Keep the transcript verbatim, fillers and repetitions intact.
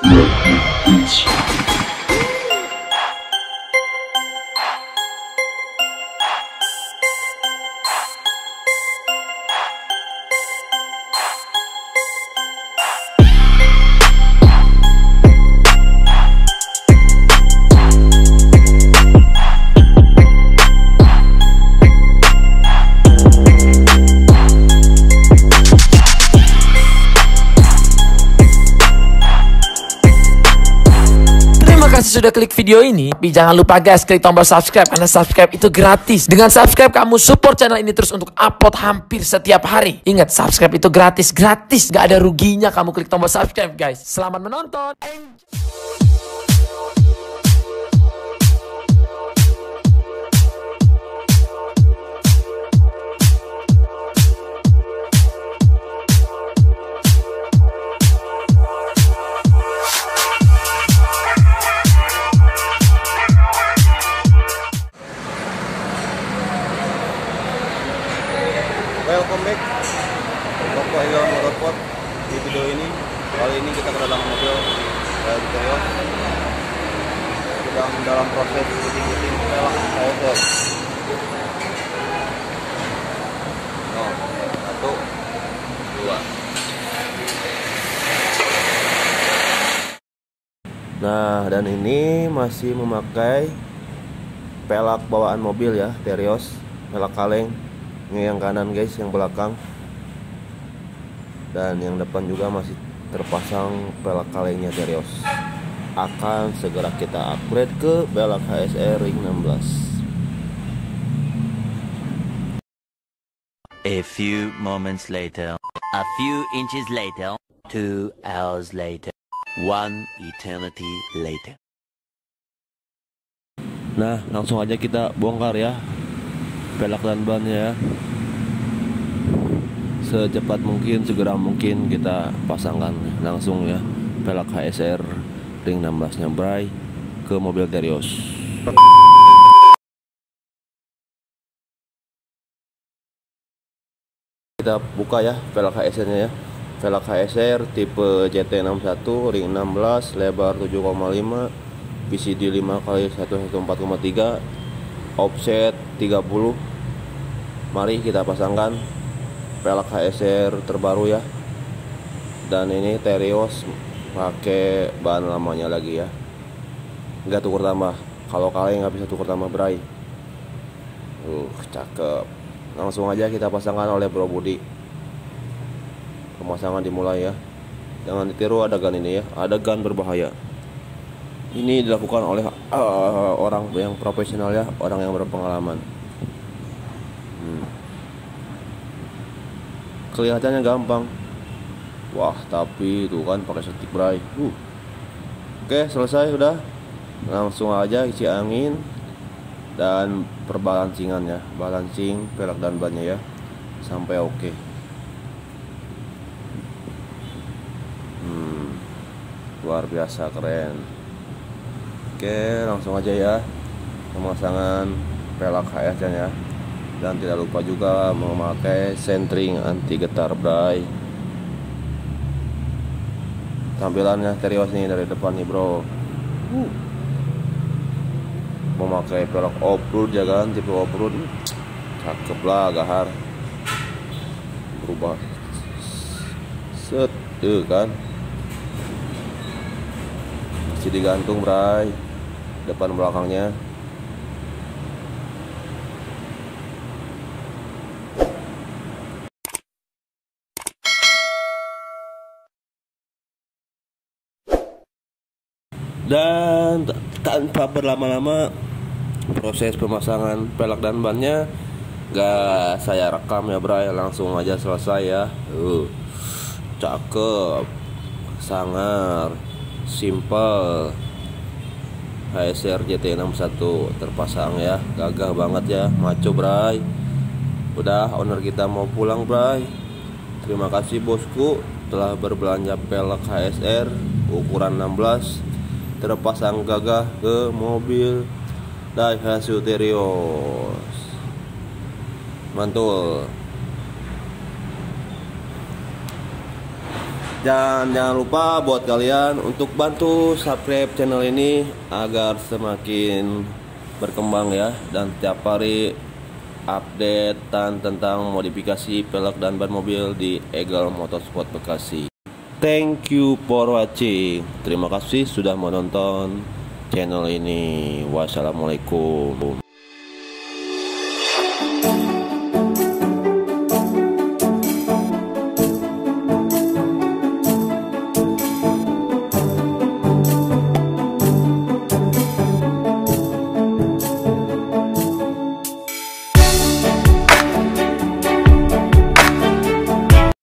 Sudah klik video ini, tapi jangan lupa guys klik tombol subscribe karena subscribe itu gratis. Dengan subscribe kamu support channel ini terus untuk upload hampir setiap hari. Ingat, subscribe itu gratis, gratis, gak ada ruginya kamu klik tombol subscribe guys. Selamat menonton. Welcome back Toko Elon Motorsport. Di video ini, kali ini kita kedatangan mobil dari Terios. Sedang dalam proses fitting-fitting pelak H S R. Oh, satu, dua. Nah, dan ini masih memakai pelak bawaan mobil ya, Terios, pelak kaleng. Ini yang kanan guys, yang belakang, dan yang depan juga masih terpasang pelak kalengnya Terios. Akan segera kita upgrade ke pelak H S R ring enam belas. A few moments later, a few inches later, two hours later, one eternity later. Nah, langsung aja kita bongkar ya pelak dan bannya ya. Secepat mungkin, segera mungkin kita pasangkan langsung ya pelak H S R ring enam belas nya Bray ke mobil Terios. Kita buka ya pelak H S R nya ya. Pelak H S R tipe J T enam satu ring enam belas, lebar tujuh koma lima, P C D lima kali seratus empat koma tiga, offset tiga puluh. Mari kita pasangkan pelak H S R terbaru ya. Dan ini Terios pakai bahan lamanya lagi ya, nggak tukur tambah. Kalau kaleng nggak bisa tukur tambah Bray. Uh, cakep. Langsung aja kita pasangkan oleh Bro Budi. Pemasangan dimulai ya. Jangan ditiru adegan ini ya, adegan berbahaya. Ini dilakukan oleh uh, orang yang profesional ya, orang yang berpengalaman. Hmm. Kelihatannya gampang. Wah, tapi itu kan pakai setik Bray. Uh. Oke, selesai sudah. Langsung aja isi angin dan perbalansingan ya, balancing pelak dan bannya ya sampai oke. Hmm. Luar biasa keren. Oke, langsung aja ya pemasangan pelak H S R ya. Dan tidak lupa juga memakai sentring anti getar Bray. Tampilannya Terios nih dari depan nih bro. uh. Memakai pelak off-road ya kan, tipe off-road. Cakep lah, gahar. Berubah set tuh kan, masih digantung Bray depan belakangnya. Dan tanpa berlama-lama proses pemasangan pelak dan bannya gak saya rekam ya Bray, langsung aja selesai ya. uh, Cakep, sangar, simple. H S R J T enam satu terpasang ya, gagah banget ya, maco Bray. Udah, owner kita mau pulang Bray. Terima kasih bosku telah berbelanja pelak H S R ukuran enam belas terpasang gagah ke mobil Daihatsu Terios. Mantul. Dan jangan lupa buat kalian untuk bantu subscribe channel ini agar semakin berkembang ya, dan tiap hari updatean tentang modifikasi pelek dan ban mobil di Eagle Motorsport Bekasi. Thank you for watching. Terima kasih sudah menonton channel ini. Wassalamualaikum.